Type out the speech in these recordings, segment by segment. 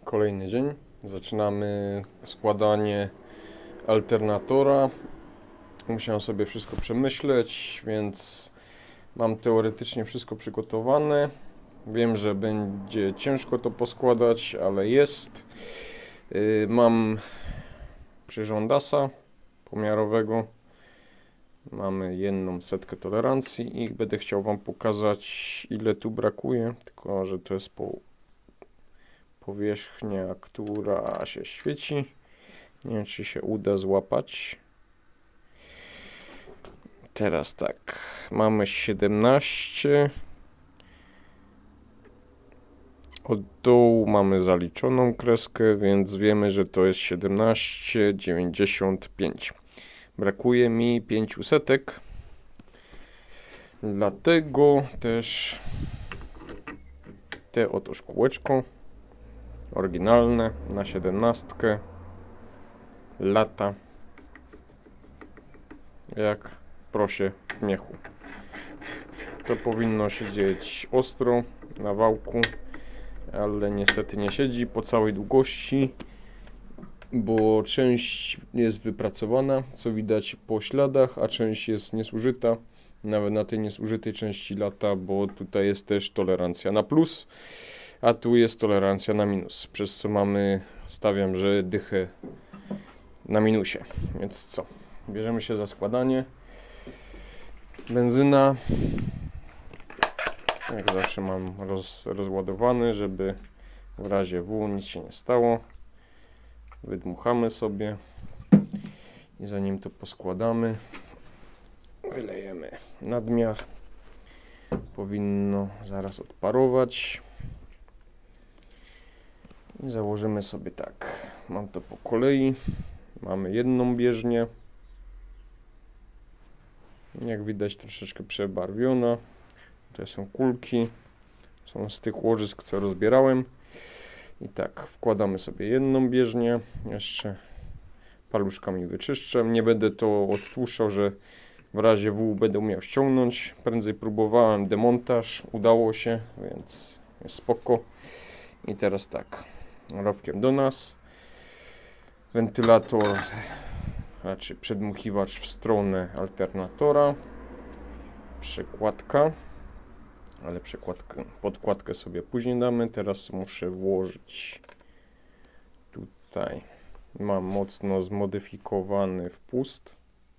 Kolejny dzień. Zaczynamy składanie alternatora. Musiałem sobie wszystko przemyśleć, więc mam teoretycznie wszystko przygotowane. Wiem, że będzie ciężko to poskładać, ale jest. Mam przyrządasa pomiarowego. Mamy jedną setkę tolerancji i będę chciał Wam pokazać, ile tu brakuje, tylko że to jest powierzchnia, która się świeci. Nie wiem, czy się uda złapać. Teraz tak, mamy 17. Od dołu mamy zaliczoną kreskę, więc wiemy, że to jest 17,95. Brakuje mi 5 setek. Dlatego też te oto szkółeczko oryginalne na 17 lata jak prosie w miechu. To powinno siedzieć ostro na wałku, ale niestety nie siedzi po całej długości, bo część jest wypracowana, co widać po śladach, a część jest niezużyta. Nawet na tej niezużytej części lata, bo tutaj jest też tolerancja na plus, a tu jest tolerancja na minus, przez co mamy, stawiam, że dychę na minusie. Więc co? Bierzemy się za składanie. Benzyna. Jak zawsze mam rozładowany, żeby w razie W nic się nie stało. Wydmuchamy sobie i zanim to poskładamy, wylejemy nadmiar. Powinno zaraz odparować. I założymy sobie tak. Mam to po kolei. Mamy jedną bieżnię. Jak widać, troszeczkę przebarwiona. Tutaj są kulki. Są z tych łożysk, co rozbierałem. I tak, wkładamy sobie jedną bieżnię. Jeszcze paluszkami wyczyszczę. Nie będę to odtłuszczał, że w razie W będę umiał ściągnąć. Prędzej próbowałem demontaż. Udało się, więc jest spoko. I teraz tak. Rowkiem do nas. Wentylator, raczej przedmuchiwacz w stronę alternatora. Przekładka. Ale podkładkę sobie później damy. Teraz muszę włożyć tutaj. Mam mocno zmodyfikowany wpust.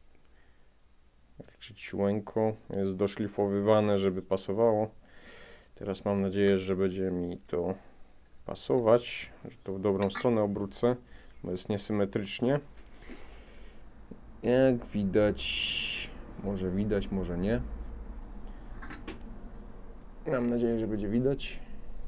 Ciułenko. Jest doszlifowywane, żeby pasowało. Teraz mam nadzieję, że będzie mi to pasować, że to w dobrą stronę obrócę, bo jest niesymetrycznie. Jak widać, może nie. Mam nadzieję, że będzie widać.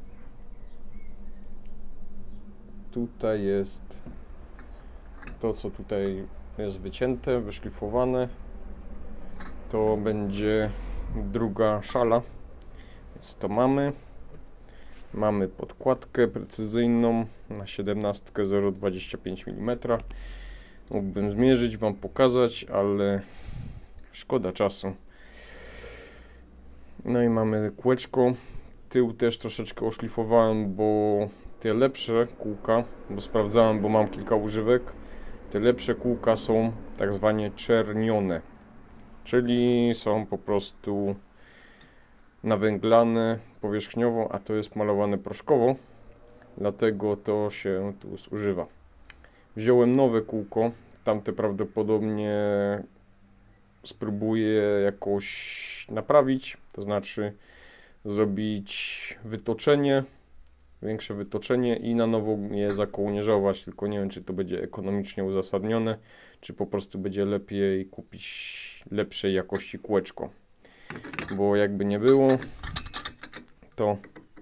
Tutaj jest to, co tutaj jest wycięte, wyszlifowane. To będzie druga szala, więc to mamy. Mamy podkładkę precyzyjną na 17 0,25 mm. Mógłbym zmierzyć, Wam pokazać, ale szkoda czasu. No i mamy kółeczko. Tył też troszeczkę oszlifowałem, bo te lepsze kółka, bo sprawdzałem, bo mam kilka używek, te lepsze kółka są tak zwane czernione, czyli są po prostu nawęglane powierzchniowo, a to jest malowane proszkowo, dlatego to się tu zużywa. Wziąłem nowe kółko, tamte prawdopodobnie spróbuję jakoś naprawić, to znaczy zrobić wytoczenie, większe wytoczenie i na nowo je zakołnierzować, tylko nie wiem, czy to będzie ekonomicznie uzasadnione, czy po prostu będzie lepiej kupić lepszej jakości kółeczko. Bo jakby nie było, to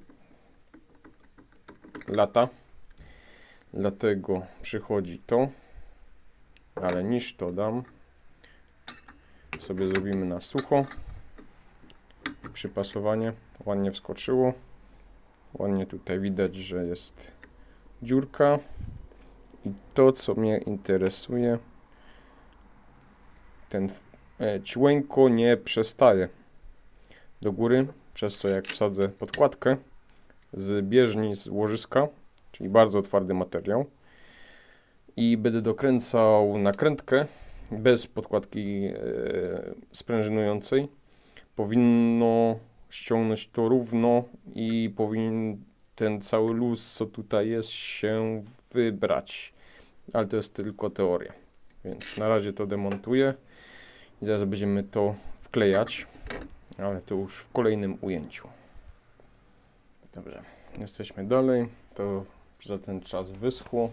lata, dlatego przychodzi to, ale niż to dam, sobie zrobimy na sucho. Przypasowanie ładnie wskoczyło, ładnie tutaj widać, że jest dziurka i to, co mnie interesuje, ten ciułenko nie przestaje do góry, przez co jak wsadzę podkładkę z bieżni, z łożyska, czyli bardzo twardy materiał. I będę dokręcał nakrętkę bez podkładki sprężynującej. Powinno ściągnąć to równo i powinien ten cały luz, co tutaj jest, się wybrać. Ale to jest tylko teoria. Więc na razie to demontuję i zaraz będziemy to wklejać, ale to już w kolejnym ujęciu. Dobrze, jesteśmy dalej. To za ten czas wyschło.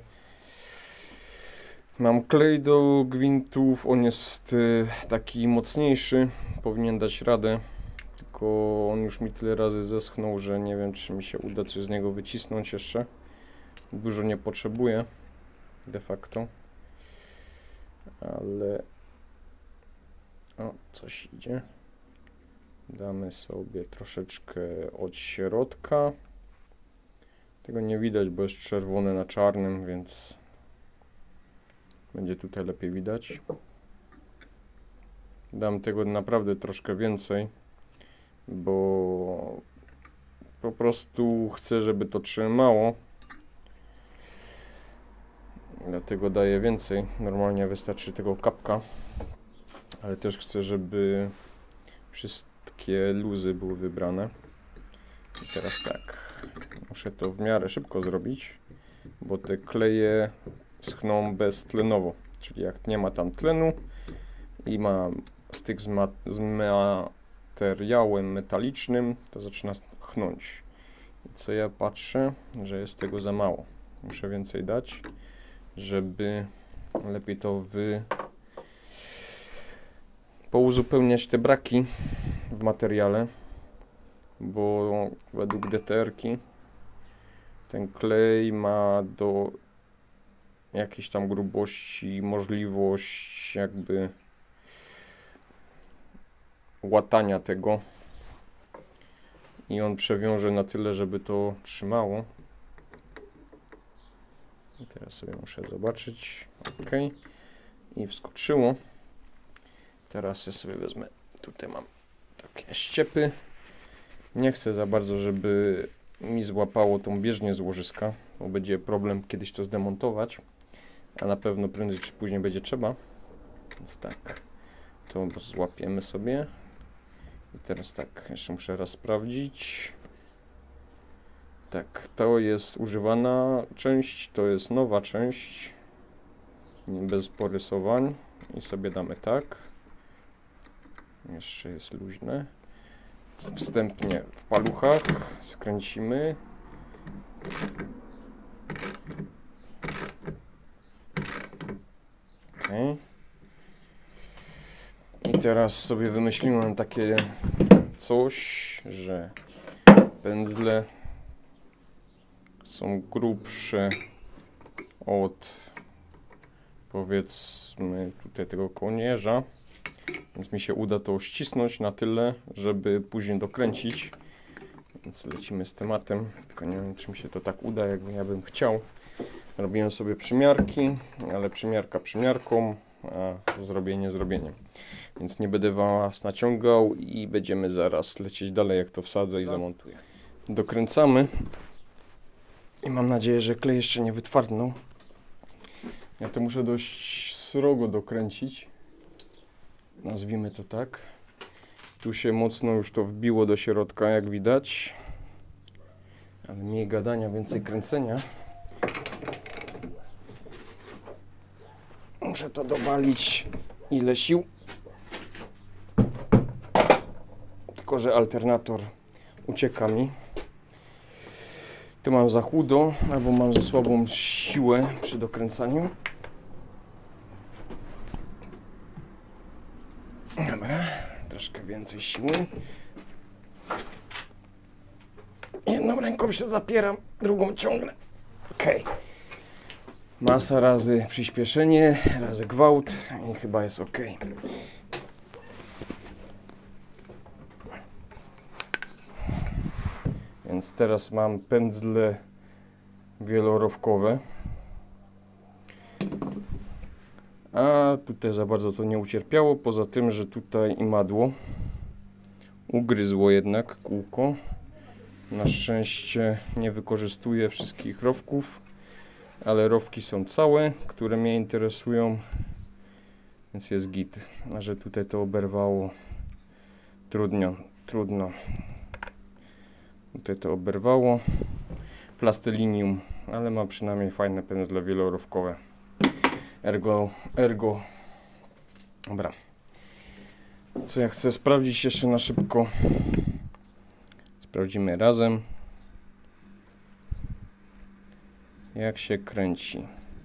Mam klej do gwintów, on jest taki mocniejszy, powinien dać radę, tylko on już mi tyle razy zeschnął, że nie wiem, czy mi się uda coś z niego wycisnąć jeszcze. Dużo nie potrzebuję de facto, ale o, coś idzie. Damy sobie troszeczkę od środka. Tego nie widać, bo jest czerwone na czarnym, więc będzie tutaj lepiej widać. Dam tego naprawdę troszkę więcej, bo po prostu chcę, żeby to trzymało. Dlatego daję więcej. Normalnie wystarczy tego kapka, ale też chcę, żeby wszystkie luzy były wybrane. I teraz tak, muszę to w miarę szybko zrobić, bo te kleje schną beztlenowo, czyli jak nie ma tam tlenu i ma styk z materiałem metalicznym, to zaczyna chnąć. I co ja patrzę, że jest tego za mało. Muszę więcej dać, żeby lepiej to pouzupełniać te braki w materiale, bo według DTR-ki ten klej ma do jakiejś tam grubości możliwość jakby łatania tego i on przewiąże na tyle, żeby to trzymało. I teraz sobie muszę zobaczyć. OK. I wskoczyło. Teraz ja sobie wezmę, tutaj mam takie ściepy. Nie chcę za bardzo, żeby mi złapało tą bieżnię z łożyska, bo będzie problem kiedyś to zdemontować, a na pewno prędzej czy później będzie trzeba. Więc tak, to złapiemy sobie. I teraz tak, jeszcze muszę raz sprawdzić. Tak, to jest używana część, to jest nowa część, bez porysowań. I sobie damy tak. Jeszcze jest luźne. Wstępnie w paluchach skręcimy. OK. I teraz sobie wymyśliłem takie coś, że pędzle są grubsze od, powiedzmy, tutaj tego kołnierza, więc mi się uda to ścisnąć na tyle, żeby później dokręcić. Więc lecimy z tematem, tylko nie wiem, czy mi się to tak uda, jak ja bym chciał. Robiłem sobie przymiarki, ale przymiarka przymiarką, a zrobienie zrobieniem. Więc nie będę was naciągał i będziemy zaraz lecieć dalej, jak to wsadzę i zamontuję. Dokręcamy i mam nadzieję, że klej jeszcze nie wytwardnął. Ja to muszę dość srogo dokręcić, nazwijmy to tak. Tu się mocno już to wbiło do środka, jak widać, ale mniej gadania, więcej kręcenia. Muszę to dowalić ile sił, tylko że alternator ucieka mi. Tu mam za chudo, albo mam za słabą siłę przy dokręcaniu. Dobra, troszkę więcej siły. Jedną ręką się zapieram, drugą ciągnę. OK. Masa razy przyspieszenie, razy gwałt i chyba jest OK. Więc teraz mam pędzle wielorowkowe. A tutaj za bardzo to nie ucierpiało, poza tym, że tutaj imadło ugryzło jednak kółko. Na szczęście nie wykorzystuję wszystkich rowków, ale rowki są całe, które mnie interesują, więc jest git. A że tutaj to oberwało, trudno. Tutaj to oberwało, plastelinium, ale ma przynajmniej fajne pędzle wielorowkowe. Ergo. Dobra. Co ja chcę sprawdzić jeszcze na szybko. Sprawdzimy razem, jak się kręci.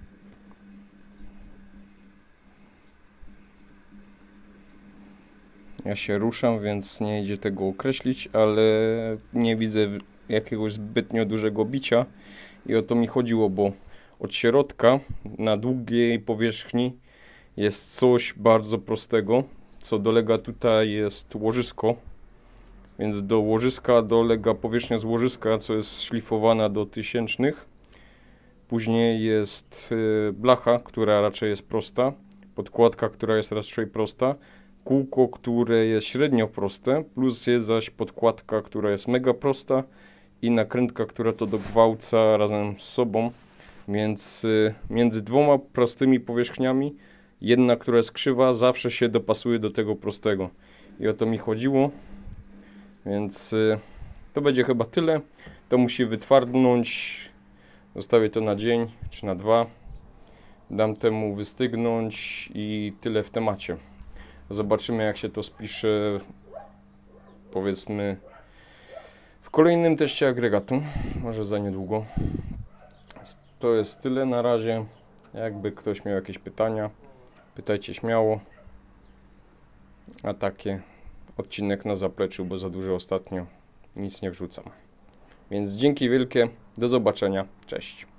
Ja się ruszam, więc nie idzie tego określić, ale nie widzę jakiegoś zbytnio dużego bicia i o to mi chodziło, bo od środka na długiej powierzchni jest coś bardzo prostego, co dolega tutaj jest łożysko, więc do łożyska dolega powierzchnia z łożyska, co jest szlifowana do tysięcznych. Później jest blacha, która raczej jest prosta, podkładka, która jest raczej prosta, kółko, które jest średnio proste, plus jest zaś podkładka, która jest mega prosta i nakrętka, która to dogwałca razem z sobą, więc między dwoma prostymi powierzchniami jedna, która jest krzywa, zawsze się dopasuje do tego prostego i o to mi chodziło, więc to będzie chyba tyle. To musi wytwardnąć, zostawię to na dzień czy na 2, dam temu wystygnąć i tyle w temacie. Zobaczymy, jak się to spisze, powiedzmy, w kolejnym teście agregatu, może za niedługo. To jest tyle na razie. Jakby ktoś miał jakieś pytania, pytajcie śmiało. A takie odcinek na zapleczu, bo za dużo ostatnio nic nie wrzucam. Więc dzięki wielkie, do zobaczenia, cześć.